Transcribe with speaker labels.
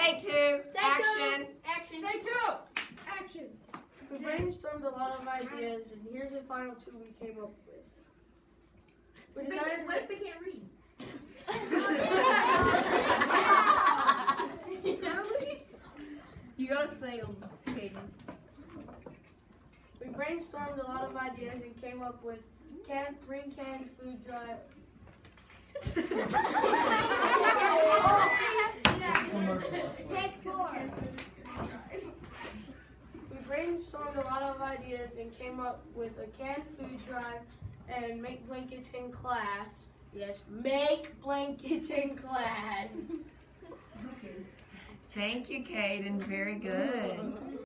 Speaker 1: Take two. Action.
Speaker 2: Action. Take two. Action.
Speaker 3: We brainstormed a lot of ideas, and here's the final two we came up with. We decided.
Speaker 2: What if they can't read? You gotta say them, Cadence.
Speaker 3: We brainstormed a lot of ideas and came up with bring canned food drive.
Speaker 2: Take four.
Speaker 3: We brainstormed a lot of ideas and came up with a canned food drive and make blankets in class. Yes, make blankets in class.
Speaker 1: Thank you, Caden. Very good.